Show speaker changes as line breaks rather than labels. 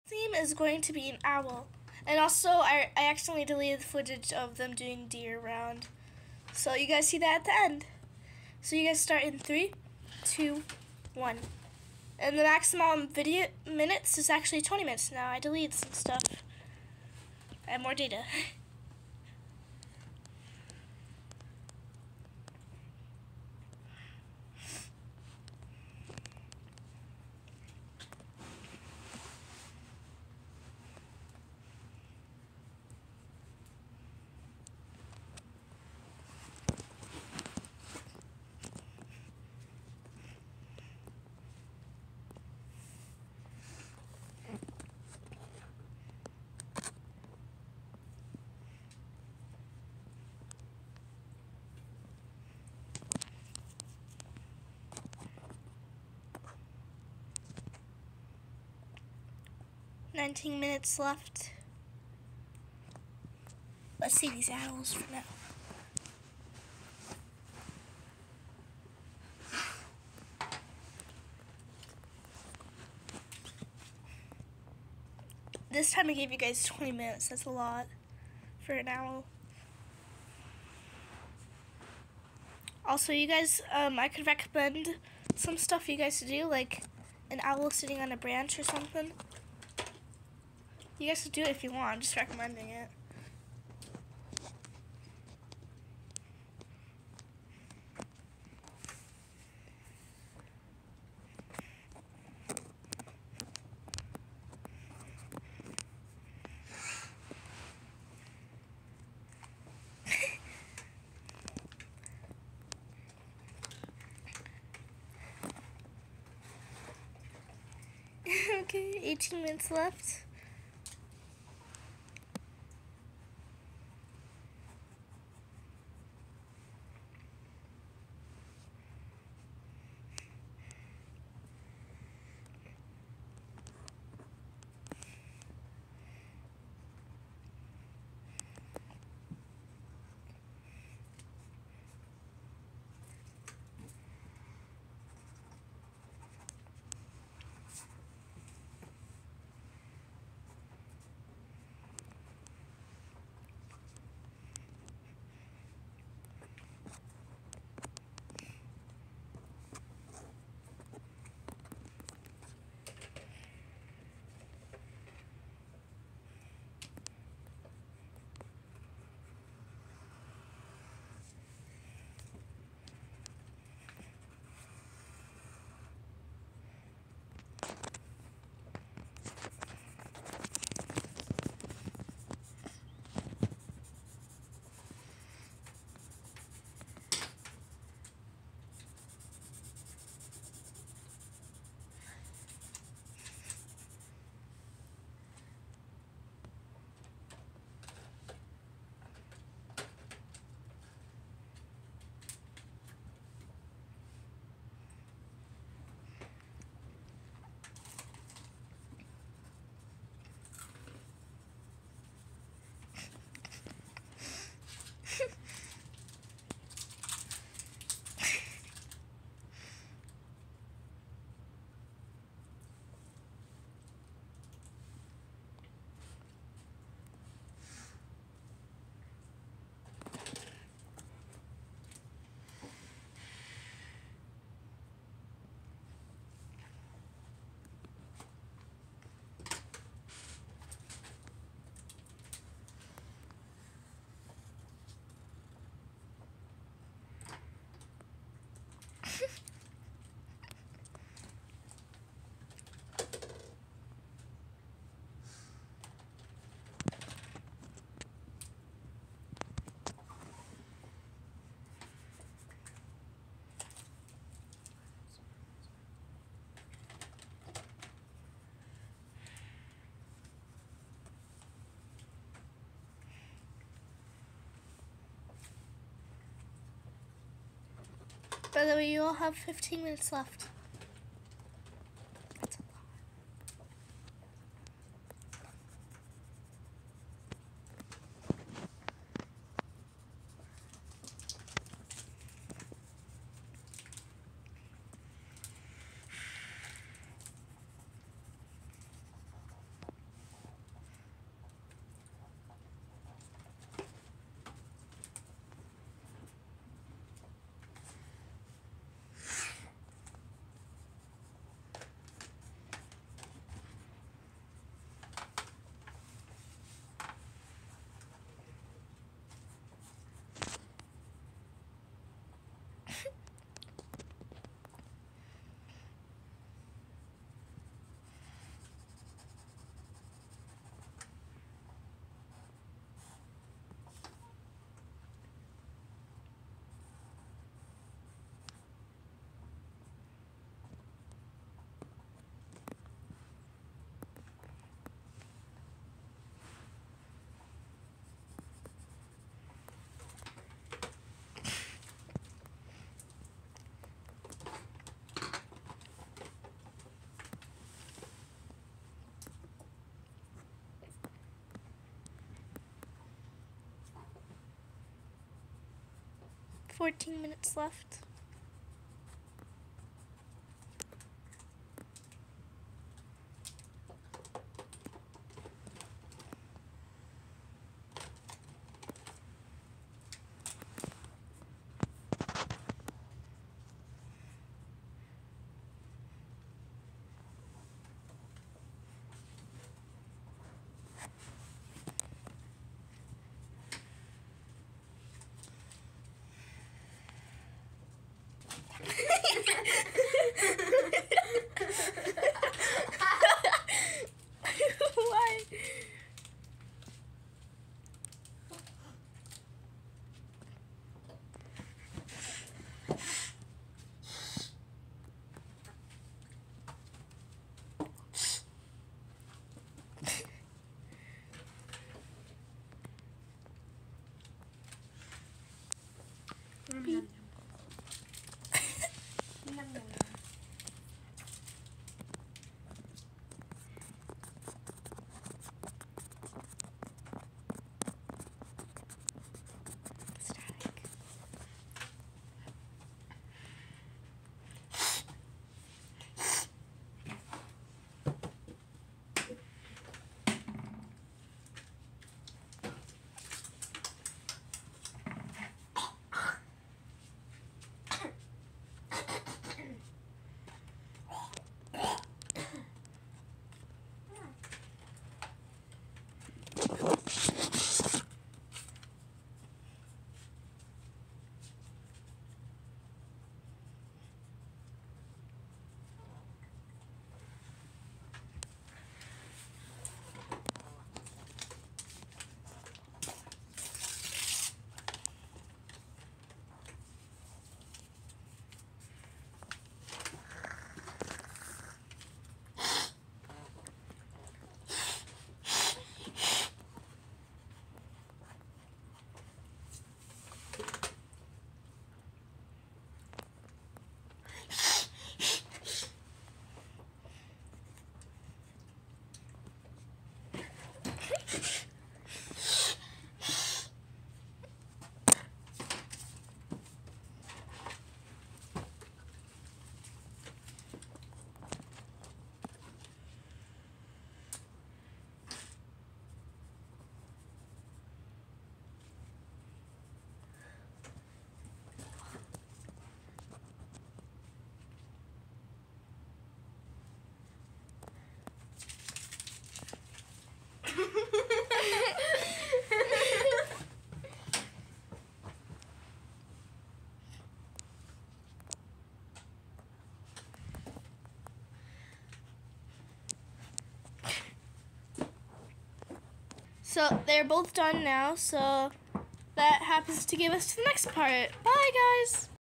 theme is going to be an owl. And also, I accidentally deleted the footage of them doing deer round. So you guys see that at the end. So you guys start in 3, 2, 1. And the maximum video minutes is actually 20 minutes now. I deleted some stuff. I have more data. 19 minutes left. Let's see these owls for now. This time I gave you guys 20 minutes. That's a lot for an owl. Also, you guys, I could recommend some stuff you guys to do, like an owl sitting on a branch or something. You guys could do it if you want. I'm just recommending it. Okay, 18 minutes left. By the way, you all have 15 minutes left. That's a lot. 14 minutes left. Why? So they're both done now, so that happens to give us to the next part. Bye, guys!